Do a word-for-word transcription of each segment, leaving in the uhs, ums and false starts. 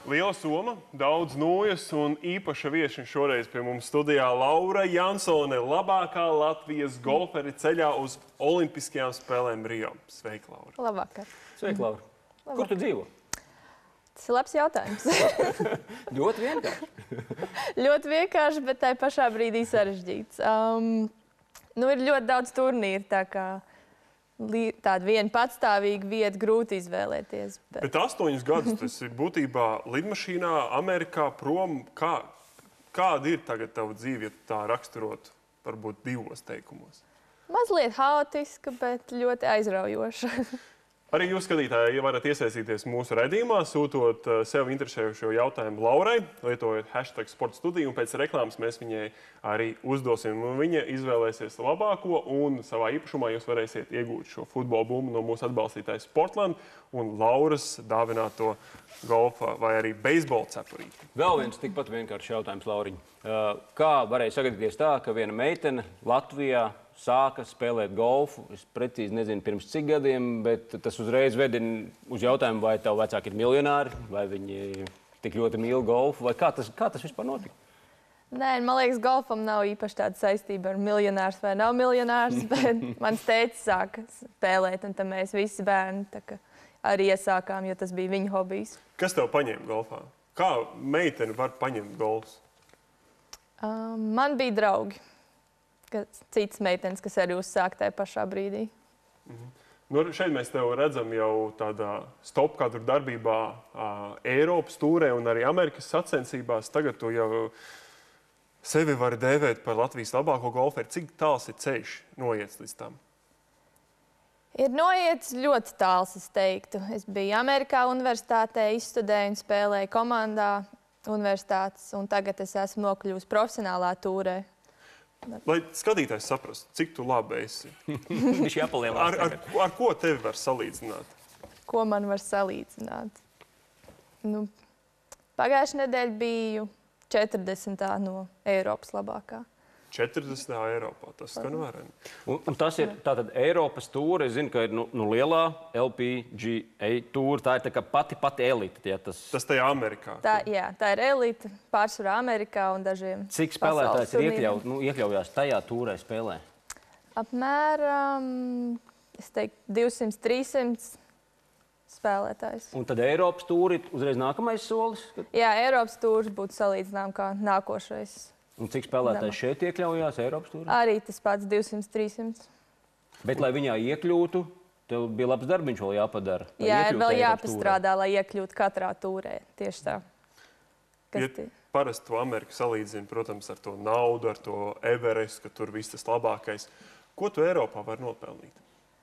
Liela soma, daudz nojas un īpaša viešņa šoreiz pie mums studijā Laura Jansone, labākā Latvijas golferi ceļā uz Olimpiskajām spēlēm Rio. Sveika, Laura. Labvakar. Sveika, Laura. Labvakar. Kur tu dzīvo? Tas ir labs jautājums. Ļoti vienkārši. Ļoti vienkārši, bet tai pašā brīdī sarežģīts. Um, nu, ir ļoti daudz turnīru, tā kā tāda viena patstāvīga vieta grūti izvēlēties. Bet, bet astoņus gadus tas ir būtībā lidmašīnā, Amerikā prom. Kā, kāda ir tagad tava dzīve, ja tā raksturot varbūt divos teikumos? Mazliet haotiska, bet ļoti aizraujoša. Arī jūs, skatītāji, varat iesaistīties mūsu raidījumā, sūtot sev interesējošo jautājumu Laurai, lietojot hashtag sporta studiju, un pēc reklāmas mēs viņai arī uzdosim. Viņa izvēlēsies labāko, un savā īpašumā jūs varēsiet iegūt šo futbola bumbu no mūsu atbalstītājas Sportland un Lauras dāvināto golfa vai arī beisbola cepurīti. Vēl viens tikpat vienkāršs jautājums, Lauriņ. Kā varēja sagadīties tā, ka viena meitene Latvijā sāka spēlēt golfu? Es precīzi nezinu, pirms cik gadiem, bet tas uzreiz vedina uz jautājumu, vai tavu vecāki ir miljonāri, vai viņi tik ļoti mīl golfu, vai kā tas, kā tas vispār notika? Nē, man liekas, golfam nav īpaši tāda saistība ar miljonārs vai nav miljonārs, bet mans tētis sāka spēlēt, un tad mēs visi bērni tā kā arī iesākām, jo tas bija viņa hobijs. Kas tev paņēma golfā? Kā meitene var paņemt golfs? Um, man bija draugi. Citas meitenes, kas arī uzsāk tajā pašā brīdī. Mhm. Nu, šeit mēs tev redzam jau tādā stopkadru darbībā uh, Eiropas tūrē un arī Amerikas sacensībās. Tagad tu jau sevi vari dēvēt par Latvijas labāko golferi. Cik tāls ir ceļš noiets līdz tam? Ir noiets ļoti tāls, es teiktu. Es biju Amerikā universitātē, izstudēju un spēlēju komandā universitātes, un tagad es esmu nokļuvusi profesionālā tūrē. Lai skatītājs saprastu, cik tu labi esi. Viņš jāpalielās. Ar, ar, ar ko tevi var salīdzināt? Ko man var salīdzināt? Nu, pagājušajā nedēļā biju četrdesmitā no Eiropas labākā. četrdesmitā Eiropā, tas skan vēreni. Un, un tas ir tātad Eiropas tūra. Es zinu, ka ir nu, nu lielā L P G A tūra. Tā ir tā kā pati, pati elite. Ja, tas... tas tajā Amerikā. Tā, jā, tā ir elite, pārsvarā Amerikā un dažiem Cik spēlētājs ir iekļau, nu, iekļaujās tajā tūrē spēlē? Apmēram, es teiktu, divsimt trīsimt spēlētājs. Un tad Eiropas tūri ir uzreiz nākamais solis? Kad... Jā, Eiropas tūrs būtu salīdzinām kā nākošais. Un cik spēlētājs šeit iekļaujās Eiropas tūrē? Arī tas pats divsimt trīsimt. Bet, lai viņā iekļūtu, tev bija labs darbiņš vēl jāpadara. Jā, ir vēl jāpastrādā, lai iekļūtu katrā tūrē. Tieši tā. Ja parasti to Ameriku salīdzina, protams, ar to naudu, ar to Everestu, ka tur viss tas labākais. Ko tu Eiropā var nopelnīt?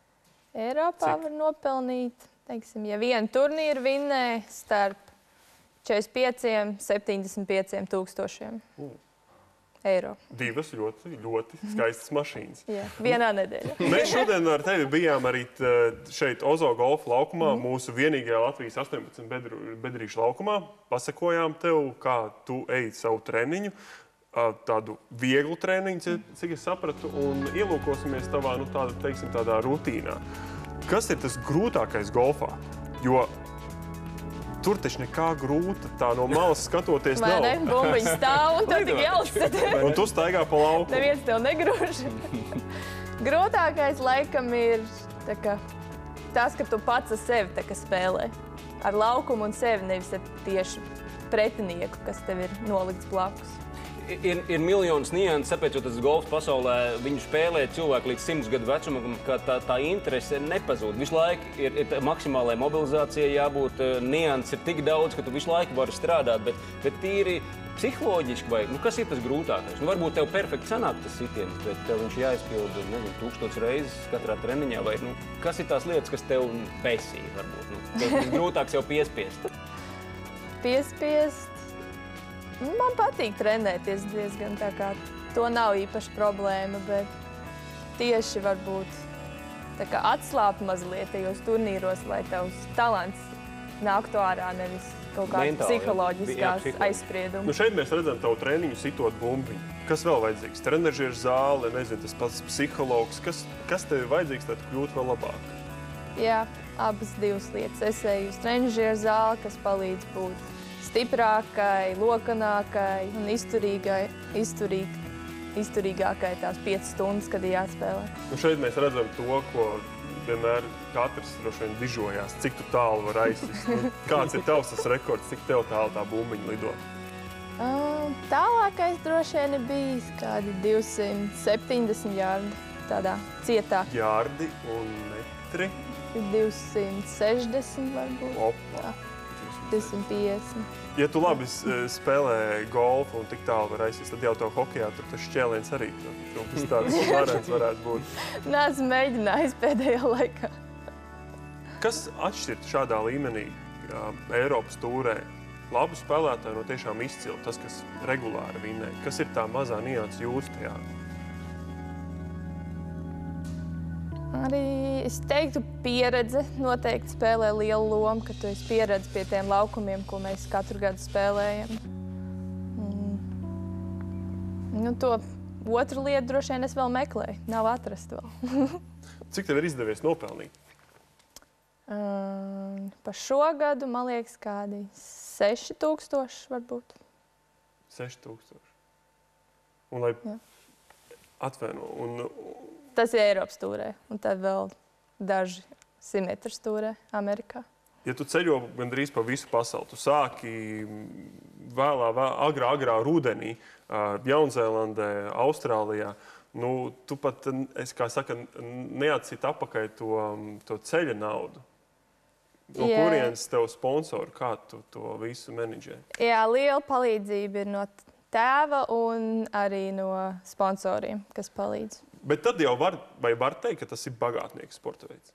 Eiropā Cik? var nopelnīt, teiksim, ja vienu turnīru vinnē starp četrdesmit pieciem un septiņdesmit pieciem tūkstošiem. Uh. Eiro. Divas ļoti, ļoti skaistas mašīnas. Jā, vienā nedēļā. Mēs šodien ar tevi bijām arī šeit Ozo golfa laukumā, mm. mūsu vienīgajā Latvijas astoņpadsmit bedru, bedrīšu laukumā. Pasakojām tev, kā tu eji savu treniņu, tādu vieglu treniņu, cik es sapratu, un ielūkosimies tavā, nu, tāda, teiksim, tādā rutīnā. Kas ir tas grūtākais golfā? Jo tur taču nekā grūta, tā no malas skatoties nav. Vai ne? Bumbiņi stāv un tev tik jāuzsat. Un tu staigā pa lauku. Neviens tev negrūž. Grūtākais laikam ir tā kā, tas, ka tu pats ar sevi tā kā spēlē. Ar laukumu un sevi, nevis ar tieši pretinieku, kas tev ir nolikts blakus. Ir, ir miljonas nianses, tāpēc, jo tas golfs pasaulē, viņu spēlē cilvēki līdz simts gadu vecumam, ka tā, tā interese nepazūd. Visu laiku ir, ir maksimālai mobilizācijai jābūt, nianses ir tik daudz, ka tu visu laiku vari strādāt, bet, bet tīri psiholoģiski vai, nu, kas ir tas grūtākais? Nu, varbūt tev perfekti sanāk tas sitiens, bet tev viņš jāizpilda, nezinu, tūkstots reizes katrā treniņā, vai, nu, kas ir tās lietas, kas tev besī, varbūt, nu, tas grūtāks jau piespiest? Piespiest? Man patīk trenēties diezgan, tā kā to nav īpaši problēma, bet tieši varbūt tā kā atslāpt mazliet tajos turnīros, lai tavs talants nāktu ārā, nevis kaut kāds psiholoģiskās aizspriedums. Nu šeit mēs redzam tavu treniņu sitot bumbiņu. Kas vēl vajadzīgs? Trenežieru zāle, nezinu, tas pats psihologs. Kas, kas tev ir vajadzīgs, lai tu kļūtu vēl labāk? Jā, abas divas lietas. Es eju uz trenežieru zāli, kas palīdz būt stiprākai, lokanākai un izturīgai, izturīg, izturīgākai tās piecas stundas, kad ir jāspēlē. Un šeit mēs redzam to, ko vienmēr katrs droši vien dižojās, cik tu tālu var aizsist. Nu, kāds ir tavs tas rekords, cik tev tālu tā bumbiņa lido? Uh, tālākais droši vien ir bijis kādi divsimt septiņdesmit jardi, tādā cietā. Jardi un metri? divsimt sešdesmit varbūt. Opa. divsimt piecdesmit. Ja tu labi spēlē golfu un tik tālu var aizsist, tad jau tev hokejā tur tas šķēliens arī. Tas tāds varens varētu būt. Nāc mēģinājis pēdējā laikā. Kas atšķirt šādā līmenī uh, Eiropas tūrē labu spēlētāju no tiešām izcilu, tas, kas regulāri vinnē? Kas ir tā mazā nianses jūtas tajā? Arī es teiktu, pieredze noteikti spēlē lielu lomu, ka tu esi pieredze pie tiem laukumiem, ko mēs katru gadu spēlējam. Mm. Nu, to otru lietu droši vien es vēl meklēju, nav atrast vēl. Cik tev ir izdevies nopelnīt? Um, pa šo gadu, man liekas, kādi seši tūkstoši varbūt. Seši tūkstoši. Un lai Jā. atvaino, un Tas ir Eiropas tūrē, un tad vēl daži simetras tūrē Amerikā. ja tu ceļo gandrīz pa visu pasauli, tu sāki vēlā, vēl, agrā, agrā rudenī, Jaunzēlandē, Austrālijā, nu, tu pat, es kā saka, neatcīt apakai to, to ceļa naudu. No Jā. kurienes tev sponsori, kā tu to visu menedžē? Jā, liela palīdzība ir no tēva un arī no sponsoriem, kas palīdz. Bet tad jau var, vai var teikt, ka tas ir bagātnieks sporta veids?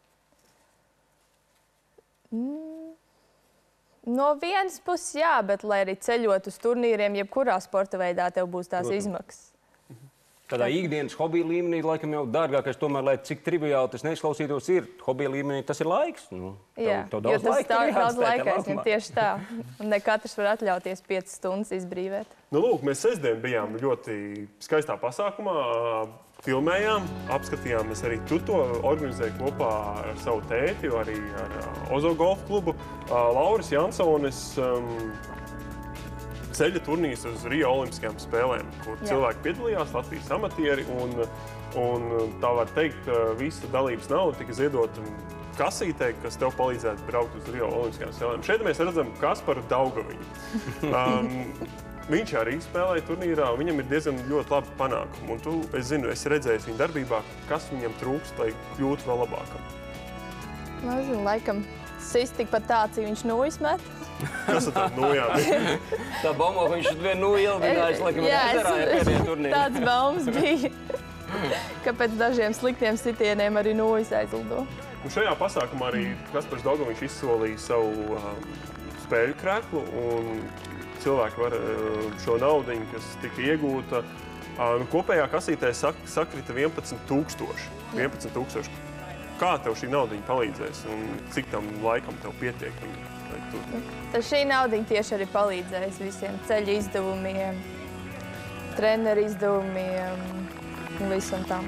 Mm. No vienas puses jā, bet lai arī ceļot uz turnīriem, jebkurā sporta veidā tev būs tās Protams. izmaksas. Tādā ikdienas hobija līmenī, laikam jau dārgākais, tomēr, lai cik triviāli tas neizklausītos, ir hobija līmenī, tas ir laiks. Nu, Jā, tev, tev jo daudz tas laika tā, ir daudz jāatstē laika tajā aizņem laukumā. tieši tā. Un ne katrs var atļauties piecas stundas izbrīvēt. Nu, lūk, mēs sestdien bijām ļoti skaistā pasākumā, filmējām, apskatījāmies arī tu to organizēji kopā ar savu tēti, arī ar Ozo golf klubu. Lauris Jansonis um, ceļa turnīrs uz Rio Olimpiskajām spēlēm, kur Jā. cilvēki piedalījās, Latvijas amatieri, un, un tā var teikt, visa dalības nauda tika ziedota kasītē, kas tev palīdzētu braukt uz Rio Olimpiskajām spēlēm. Šeit mēs redzam Kasparu Daugaviņu. Um, viņš arī spēlēja turnīrā, un viņam ir diezgan ļoti labi panākumi. Un tu, es zinu, esi redzējis viņa darbībā, kas viņam trūkst, lai kļūtu vēl labākam. Nezinu, laikam sist tikpat tā, cik viņš nūjas met. Kas ar tādu nojām? Tā bomba, ka viņš vien nu ieldinājis, laikam, Jā, ir ezerā, ja pēdējā es, turnīrā. tāds baumas bija, ka pēc dažiem sliktiem sitieniem arī nūjas aizlido. Un šajā pasākumā arī Kaspars Daugaviņš izsolīja savu um, spēļu krēklu, un cilvēki var uh, šo naudiņu, kas tika iegūta, uh, nu, kopējā kasītē sak sakrita vienpadsmit tūkstoši. vienpadsmit tūkstoši. Kā tev šī naudiņa palīdzēs un cik tam laikam tev pietiek? Tu... Tad šī naudiņa tieši arī palīdzēs visiem ceļu izdevumiem, treneru izdevumiem un visam tam.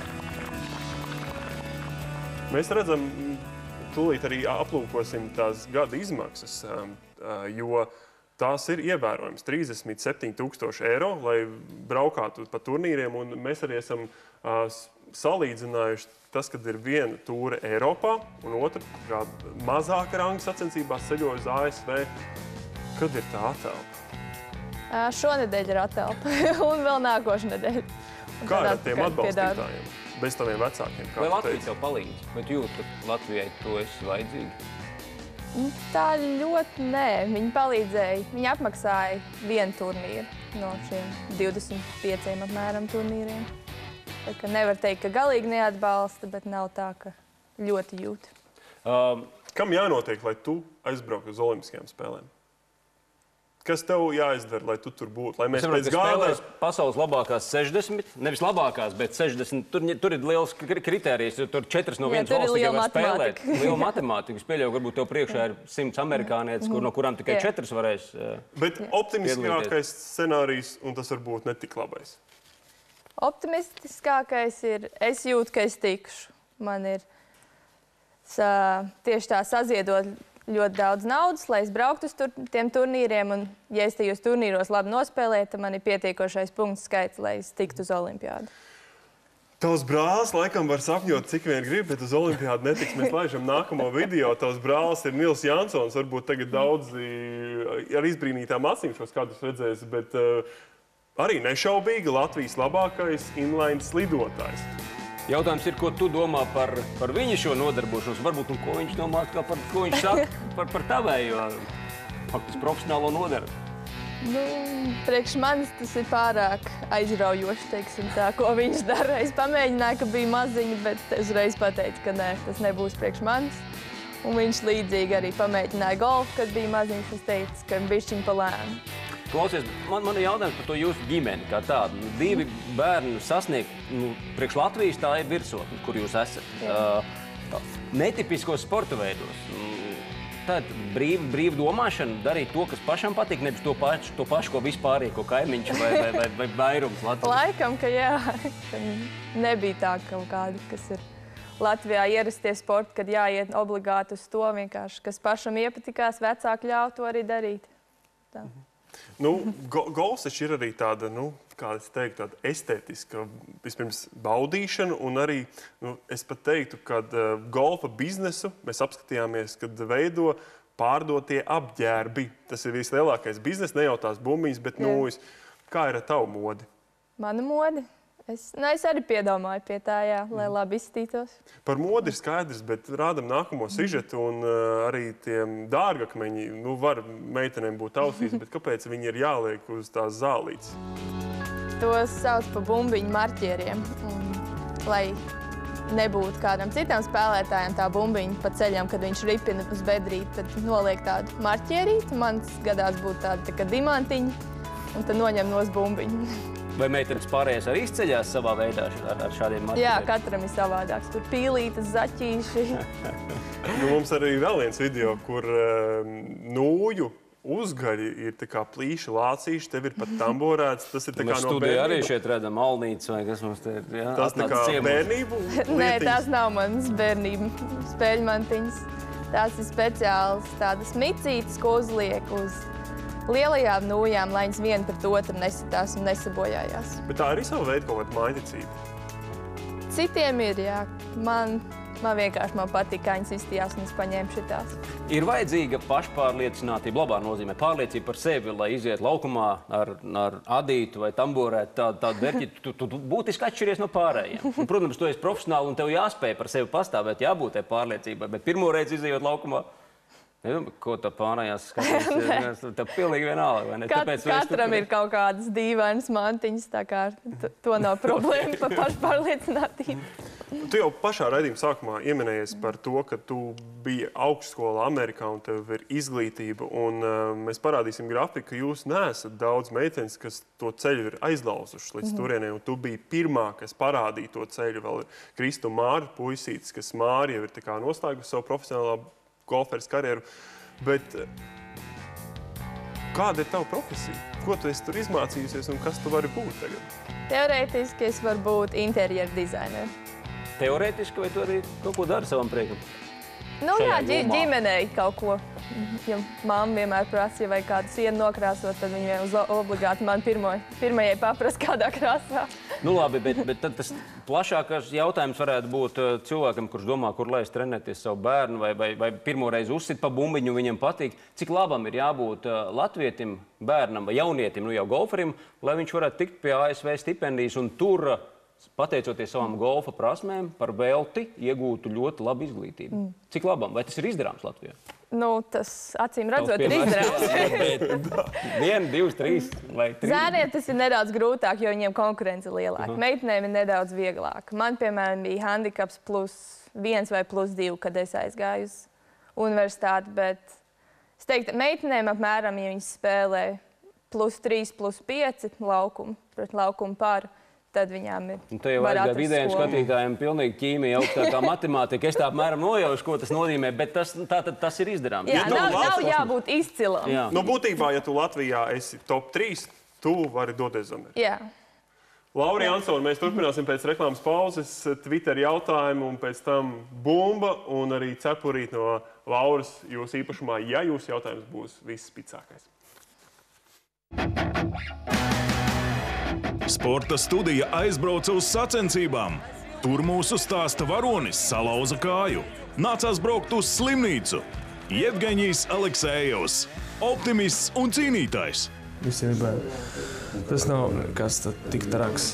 Mēs redzam, tūlīt arī aplūkosim tās gada izmaksas, jo tās ir ievērojams. trīsdesmit septiņi tūkstoši eiro, lai braukātu pa turnīriem, un mēs arī esam salīdzinājuši tas, kad ir viena tūre Eiropā, un otra, kā mazāka ranga sacensībās ceļoja uz A S V. Kad ir tā atelpa? Šonedēļ ir atelpa, un vēl nākošu nedēļu. Un Kā tad ar tiem atpakaļ pie darba. atbalstītājiem? Bez taviem vecākiem, kā Vai tu Latvija teici? tev palīdz? Vai tu jūti, ka Latvijai to esi vajadzīgi? Tā ļoti nē. Viņi palīdzēja. Viņi apmaksāja vienu turnīru no šiem divdesmit pieciem apmēram turnīriem. Tā ka nevar teikt, ka galīgi neatbalsta, bet nav tā, ka ļoti jūt. Um, Kam jānotiek, lai tu aizbrauktu uz Olimpiskajām spēlēm? Kas tev jāizdara, lai tu tur būtu? Lai mēs Es saprotu, pēc ka gada... spēlēs pasaules labākās sešdesmit, nevis labākās, bet sešdesmit. Tur, tur ir liels kri- kriterijs, jo tur četras no Jā, vienas tur ir valsts tikai liela var spēlēt. matemātika. Liela matemātika. Es pieļauju, varbūt tev priekšā ir simts amerikānietis, kur, no kurām tikai Jā. četras varēs. uh, Bet optimistiskākais scenārijs, un tas var būt ne tik labais. Optimistiskākais ir, es jūtu, ka es tikšu. Man ir sa, tieši tā saziedot ļoti daudz naudas, lai es brauktu uz tur, tiem turnīriem. Un, ja es tajos turnīros labi nospēlēju, tad man ir pietiekošais punkts skaits, lai es tiktu uz olimpiādu. Tavs brālis laikam var sapņot, cik vien grib, bet uz olimpiādu netiks. Mēs laižam nākamo video. Tavs brālis ir Nils Jansons. Varbūt tagad daudzi ar izbrīnītām acīm šos kadrus redzēs, bet uh, arī nešaubīgi Latvijas labākais inline slidotājs. Jautājums ir, ko tu domā par, par viņu šo nodarbošanos? Varbūt, un ko viņš domā, kā par, ko viņš saka par, par tavējo faktiski profesionālo nodarbu? Nu, priekš manis tas ir pārāk aizraujoši, teiksim tā, ko viņš dara. Es pamēģināju, ka bija maziņi, bet es uzreiz pateicu, ka nē, tas nebūs priekš manis. Un viņš līdzīgi arī pamēģināja golfu, kad bija maziņš. Es teicu, ka bišķiņ pa lēnu. Klausies, man, man ir jautājums par to jūsu ģimeni kā tādu. Nu, divi bērni sasniegt, nu, priekš Latvijas tā ir virsotne, kur jūs esat. Uh, netipiskos sporta veidos. Tad brīva brīv domāšana, darīt to, kas pašam patīk, nevis to pašu, to pašu ko vispārīgi, ko kaimiņš vai, vai, vai, vai vairums Latvijas. Laikam, ka jā, ka nebija tā kaut kāda, kas ir Latvijā ierastie sporti, kad jāiet obligāti uz to vienkārši, kas pašam iepatikās, vecāki ļauj to arī darīt. Tā. Nu, go golfs ir arī tāda, nu, kā es teiktu, tāda estētiska, vispirms baudīšana, un arī, nu, es pat teiktu, kad uh, golfa biznesu mēs apskatījāmies, kad veido pārdotie apģērbi. Tas ir vislielākais biznes, ne jau tās bumbiņas, bet, nu, es, kā ir ar tavu modi? Mana modi? Es, ne, es arī piedomāju pie tā, jā, lai labi izstītos. Par modi ir skaidrs, bet rādam nākamo sižetu, un uh, arī tiem dārgakmeņi, nu, var meitenēm būt ausīs, bet kāpēc viņi ir jāliek uz tās zālītes? Tos sauc par bumbiņu marķieriem, un, lai nebūtu kādam citam spēlētājam tā bumbiņa pa ceļam, kad viņš ripina uz bedrīt, tad noliek tādu marķierīti. Mans gadās būtu tāda tā kā dimantiņa, un tad noņem nos bumbiņu. Vai meitenes pārējais arī izceļās savā veidā ar, ar šādiem marķieriem? Jā, katram ir savādāks. Tur pīlītes, zaķīši. Nu, mums arī vēl viens video, kur uh, nūju uzgaļi ir tā kā plīši lācīši, tev ir pat tamborēts. Tas ir tā kā mēs no studijā bērnību. arī šeit redzam Alnītes vai kas mums te ir. Jā, tas tā kā ciemos. bērnību lietiņas? Nē, tās nav manas bērnību spēļmantiņas. Tās ir speciāls tādas micītes, ko uzliek uz lielajām nūjām, lai viņas viena pret otru nesitās un nesabojājās. Bet tā arī savu veidu kaut kāda mājticība. Citiem ir, jā. Man, man vienkārši man patīk, kā viņas izstījās un es paņēmu šitās. Ir vajadzīga pašpārliecinātība, labā nozīmē, pārliecība par sevi, lai iziet laukumā ar, ar adītu vai tamborētu tādu, tādu verķi. Tu, tu, tu būtiski atšķiries no pārējiem. Un, protams, tu esi profesionāli un tev jāspēj par sevi pastāvēt, jābūt tai pārliecībai, bet pirmoreiz izejot laukumā, nezinu, ko tā pārējās skatīs, tev pilnīgi vienalga, vai ne? Kat, Tāpēc katram ir kaut kādas dīvainas mantiņas, tā kā to nav problēma par pašpārliecinātību. Tu jau pašā raidījuma sākumā ieminējies par to, ka tu biji augstskolā Amerikā un tev ir izglītība. Un, uh, mēs parādīsim grafiku, ka jūs neesat daudz meitenes, kas to ceļu ir aizlauzušas līdz mm-hmm. turienei. Un tu biji pirmā, kas parādīja to ceļu. Vēl ir Kristu Māra puisītis, kas Māri jau ir tā kā noslēgusi savu profesionālā golferas karjeru. Bet kāda ir tava profesija? Ko tu esi tur izmācījusies un kas tu vari būt tagad? Teorētiski es varu būt interjeru dizaineri. Teorētiski vai tu arī kaut ko dari savam priekam? Nu Šajā jā, ģi jomā? ģimenei kaut ko. Ja mamma vienmēr prasīja, vai kādu sienu nokrāsot, tad viņa uz obligāti man pirmo, pirmajai paprast kādā krāsā. Nu labi, bet, bet tad tas plašākais jautājums varētu būt uh, cilvēkam, kurš domā, kur lai es trenēties savu bērnu, vai, vai, vai pirmoreiz uzsit pa bumbiņu, viņam patīk. Cik labam ir jābūt uh, latvietim, bērnam vai jaunietim, nu jau golferim, lai viņš varētu tikt pie A S V stipendijas un tur, uh, pateicoties savām golfa prasmēm, par velti iegūtu ļoti labu izglītību. Mm. Cik labam? Vai tas ir izdarāms Latvijā? Nu, tas acīm redzot ir izdarāms. Vienu, divas, trīs vai trīs. Zēniem tas ir nedaudz grūtāk, jo viņiem konkurence ir lielāka. Meitenēm ir nedaudz vieglāk. Man, piemēram, bija handikaps plus viens vai plus divi, kad es aizgāju uz universitāti, bet es teiktu, meitenēm apmēram, ja viņas spēlē plus trīs, plus pieci laukumu, pret laukumu paru, tad viņām ir un te jau aizgāja vidējiem skatītājiem pilnīgi ķīmija, augstākā matemātika. Es tā apmēram nojaušu, ko tas nozīmē, bet tas, tā, tas ir izdarāms. Jā, Ja nav, nav nav Latvijas- jābūt izcilam. Jā. Nu, būtībā, ja tu Latvijā esi top trīs, tu vari doties uz Ameriku. Jā. Laura Jansone, mēs turpināsim pēc reklāmas pauzes Twitter jautājumu un pēc tam bumba un arī cepurīt no Lauras jūsu īpašumā, ja jūsu jautājums būs visspicākais. Sporta studija aizbrauca uz sacensībām. Tur mūsu stāsta varonis salauza kāju. Nācās braukt uz slimnīcu. Jevgeņijs Aleksejevs, optimists un cīnītājs. Visiem ir bail. Tas nav nekas tik traks.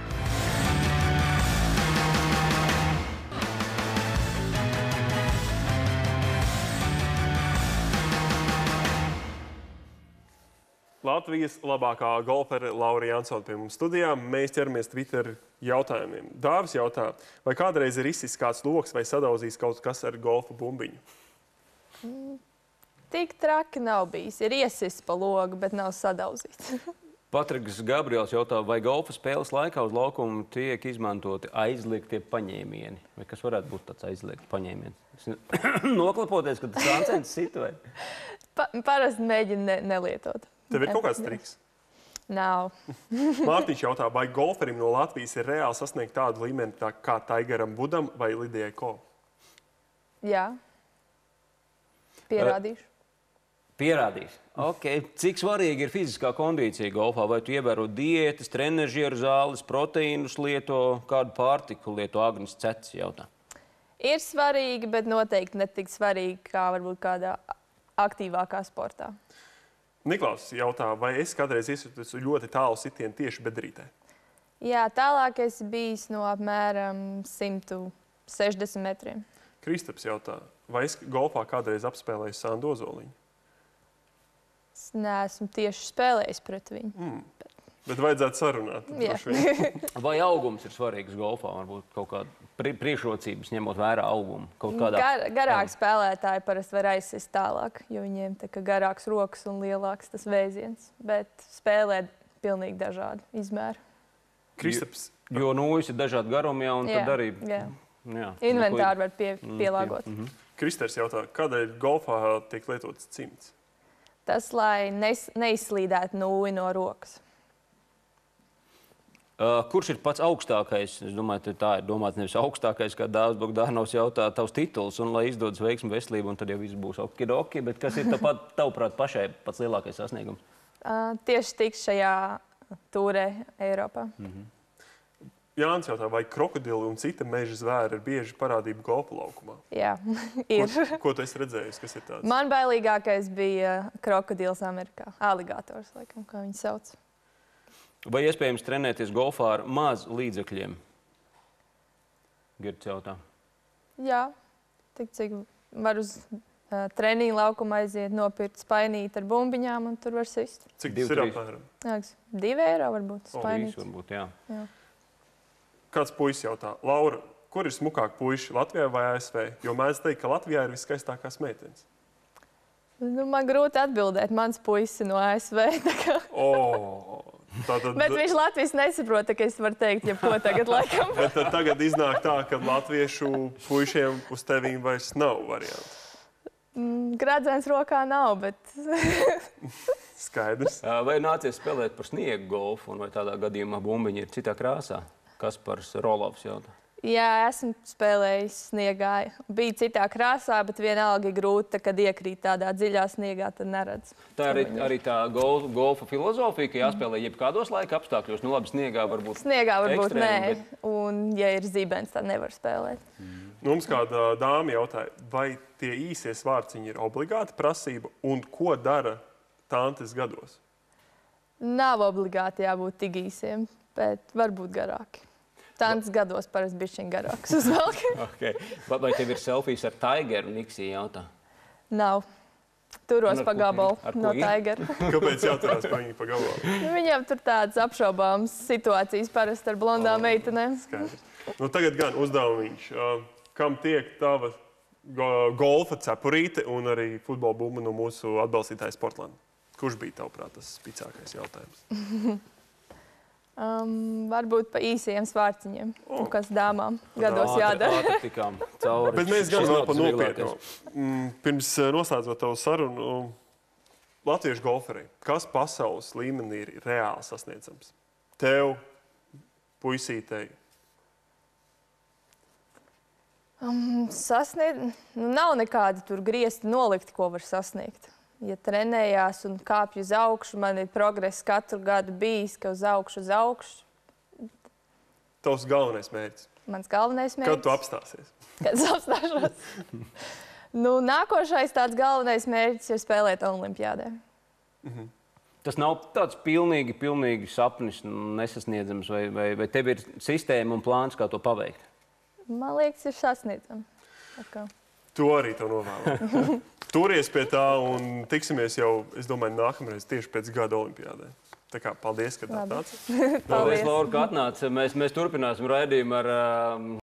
Latvijas labākā golfere Laura Jansone pie mums studijā. Mēs ķeramies Twitter jautājumiem. Dāvis jautā, vai kādreiz ir izsis kāds loks vai sadauzījis kaut kas ar golfa bumbiņu? Mm, tik traki nav bijis. Ir iesis pa logu, bet nav sadauzīts. Patriks Gabriels jautā, vai golfa spēles laikā uz laukumu tiek izmantoti aizliegtie paņēmieni? Vai kas varētu būt tāds aizliegts paņēmiens? Noklapoties, ka tas Ancens sit vai? Pa, parasti mēģina ne, nelietot. Tev ir kaut kāds triks? Nav. Mārtiņš jautā, vai golferim no Latvijas ir reāli sasniegt tādu līmeni tā kā Taigeram Budam vai Lidijai Ko? Jā. Pierādīšu. Pierādīs. Okay. Cik svarīgi ir fiziskā kondīcija golfā? Vai tu ievēro diētas, trenežieru zāles, proteīnus lieto, kādu pārtiku lieto? Agnis Cets jautā. Ir svarīgi, bet noteikti ne tik svarīgi, kā varbūt kādā aktīvākā sportā. Niklaus jautā, vai es kādreiz iesūtos ļoti tālu sitienu tieši bedrītē? Jā, tālākais bijis no apmēram simt sešdesmit metriem. Kristaps jautā, vai es golfā kādreiz apspēlēju Sandu Ozoliņu? Es neesmu tieši spēlējis pret viņu. Mm. Bet vajadzētu sarunāt. Vai augums ir svarīgs golfā? Varbūt kaut kāda pri priekšrocības ņemot vērā augumu? Kādā... Gar, garāk spēlētāji parasti var aizsist tālāk, jo viņiem tā kā garāks rokas un lielāks tas vēziens. Bet spēlē pilnīgi dažādi izmēri. Kristaps. Jo nūjas ir dažādi garumi, jā, un jā, tad arī... Jā. Jā. Inventāru var pie, pielāgot. Mm -hmm. Kristers jautā, kādēļ golfā tiek lietots cimds? Tas, lai nes, neizslīdētu nūju no rokas. Uh, kurš ir pats augstākais? Es domāju, tā ir domāts nevis augstākais, kā Dāvis Bogdanovs jautā, tavs tituls, un lai izdodas veiksmi veselību, un tad jau viss būs okidoki. Bet kas ir tāpat, tavuprāt, pašai pats lielākais sasniegums? Uh, tieši tiks šajā tūrē Eiropā. Mm-hmm. Jānis jautā, vai krokodili un cita meža zvēri ir bieži parādība golfa laukumā? Jā, ir. Ko, ko tu esi redzējis? Kas ir tāds? Man bailīgākais bija krokodils Amerikā. Aligators, laikam, kā viņi sauc. Vai iespējams trenēties golfā ar maz līdzekļiem? Girds jautā. Jā, tik cik var uz uh, treniņu laukumu aiziet, nopirkt spainīt ar bumbiņām, un tur var sist. Cik tas ir apmēram? Jā, divi eiro varbūt spainīt. O, varbūt, jā. Jā. Kāds puisis jautā, Laura, kur ir smukāk puiši, Latvijā vai A S V? Jo mēdz teikt, ka Latvijā ir viskaistākās meitenes. Nu, man grūti atbildēt, mans puisis no A S V. O, tātad... Bet viņš Latvijas nesaprot, ka es varu teikt, jebko tagad laikam. Bet tad tagad iznāk tā, ka latviešu puišiem uz tevīm vairs nav variantu. Gradzens rokā nav, bet... Skaidrs. Vai nācies spēlēt par sniegu golfu, un vai tādā gadījumā bumbiņa ir citā krāsā? Kaspars Rolovs jautā. Jā, esmu spēlējis sniegā. Bija citā krāsā, bet vienalga grūti, kad iekrīt tādā dziļā sniegā, tad neredz. Tā arī, arī tā golfa, golfa filozofija, ka jāspēlē jebkādos laika apstākļos. Nu labi, sniegā varbūt Sniegā varbūt ekstrēmi, nē. Bet... Un, ja ir zibens, tad nevar spēlēt. Mm. Mums kāda dāma jautāja, vai tie īsie svārciņi ir obligāti prasība un ko dara tantes gados? Nav obligāti jābūt tik īsiem, bet varbūt garāki. Tantes gados parasti bišķiņ garāks uzvelk. Okay. Vai tev ir selfijas ar Tigeru, Niksī jautā? Nav. Turos pa gabalu no Tigeru. Kāpēc jāturās pa viņu pa gabalu? Viņam tur tādas apšaubāmas situācijas parasti ar blondām meitenēm. Skaidrs. Nu, tagad gan uzdevumiņš. Kam tiek tava golfa cepurīte un arī futbola bumba no mūsu atbalstītāja Sportland? Kurš bija tavuprāt tas spicākais jautājums? Um, varbūt pa īsiem svārciņiem, oh. kas dāmām gados jādara. Bet mēs gan vēl pa nopietnu. Pirms noslēdzot tavu sarunu, latviešu golferī, kas pasaules līmenī ir reāli sasniedzams? Tev, puisītei? Um, sasniegt, nu, nav nekādi tur griezti nolikti, ko var sasniegt. Ja trenējās un kāpj uz augšu, man ir progress katru gadu bijis, ka uz augšu, uz augšu. Tavs galvenais mērķis? Mans galvenais mērķis. Kad tu apstāsies? Kad es apstāšos. Nu, nākošais tāds galvenais mērķis ir spēlēt olimpiādē. Mhm. Tas nav tāds pilnīgi, pilnīgi sapnis, nesasniedzams, vai, vai, vai tev ir sistēma un plāns, kā to paveikt? Man liekas, ir sasniedzami. To arī tev novēlu. Turies pie tā un tiksimies jau, es domāju, nākamreiz tieši pēc gada olimpiādē. Tā kā paldies, ka atnāci. Paldies, Laura, ka atnāci. Mēs, mēs turpināsim raidījumu ar... Um,